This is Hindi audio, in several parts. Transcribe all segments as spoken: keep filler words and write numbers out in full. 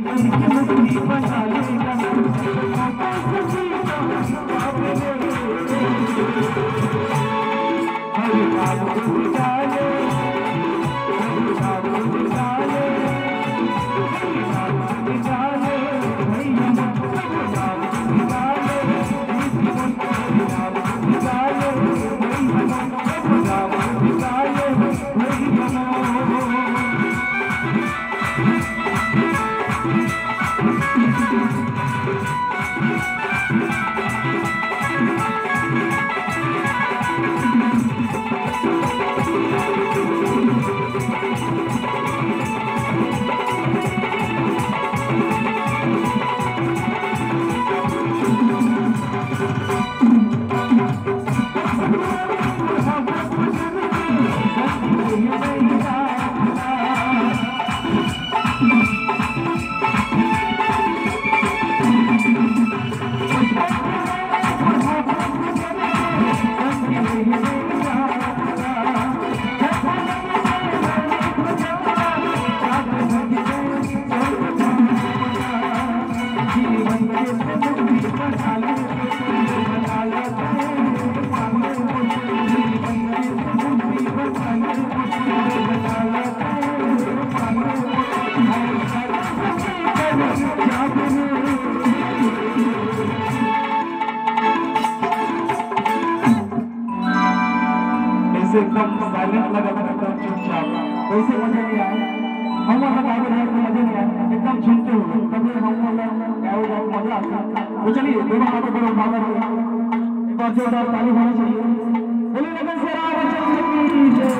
एकदम साइलेंट लगा था, एकदम चुपचाप, वैसे मजे नहीं आया। हम वहाँ गाने में मजे नहीं आया, एकदम सुनते हुए तभी हम गाओ गाओ मजा आता। तो चलिए दोनों हाथों पर उठा कर एक बार जोरदार ताली होनी चाहिए। बोलिए लगन से रामचंद्र की जय।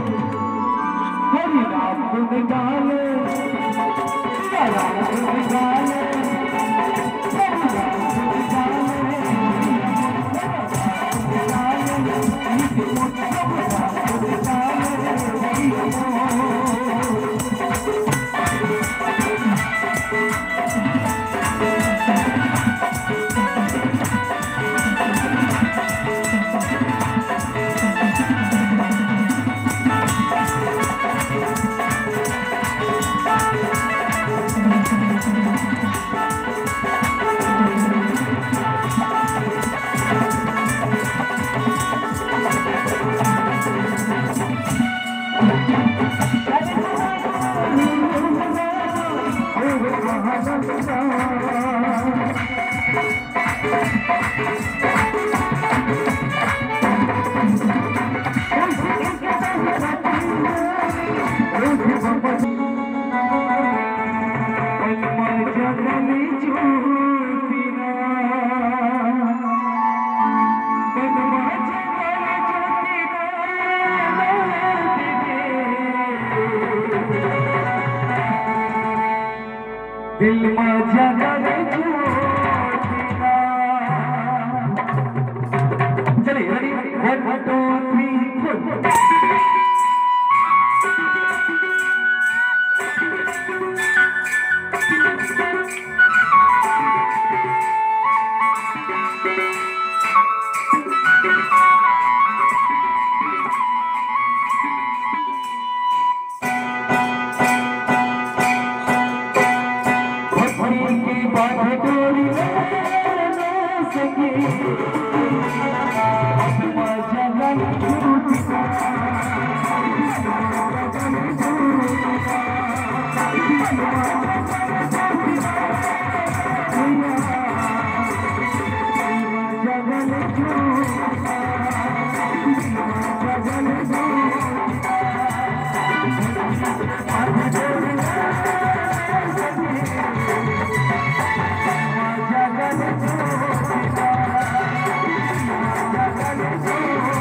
हरि राम गुण गाने, सिया राम गुण गाने, हरि राम गुण गाने, दिल में जगल जोड़ना। चलिए ready, one two three four. जगल